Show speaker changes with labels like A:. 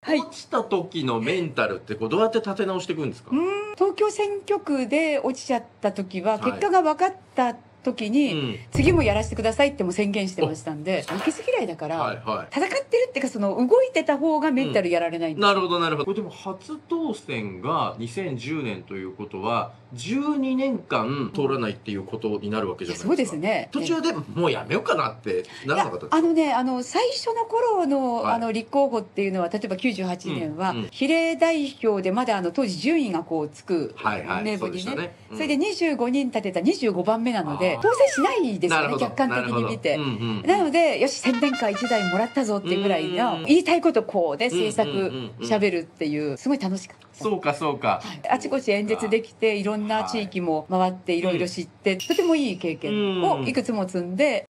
A: はい、
B: 落ちた時のメンタルってこうどうやって立て直していくんですか？
A: 東京選挙区で落ちちゃった時は、
B: はい
A: 結果が分かった時に、
B: うん、
A: 次もやらせてくださいっても宣言してましたんで、負けず嫌いだから、
B: はいはい。
A: 戦ってるっていうか、その動いてた方がメンタルやられないんですよ。
B: なるほどなるほど。これでも初当選が2010年ということは、12年間通らないっていうことになるわけじゃない
A: そう
B: ですか。
A: ですね。
B: 途中でもうやめようかなってならなかったですか？
A: 最初の頃の、
B: はい。
A: 立候補っていうのは、例えば98年は、
B: うん。
A: 比例代表でまだ当時順位がこうつく
B: はいはい、
A: 名簿にね、
B: そうでしたね。
A: それで25人立てた25番目なので、当選しないですよね、
B: なるほど、
A: 客観的
B: なるほど。
A: に見て。
B: うん
A: なので、よし、宣伝カー1台もらったぞっていうぐらいの、言いたいことこうで政策喋るっていう、すごい楽しかった。
B: そうかそうか。
A: はい、あちこち演説できて、いろんな地域も回っていろいろ知って、とてもいい経験をいくつも積んで、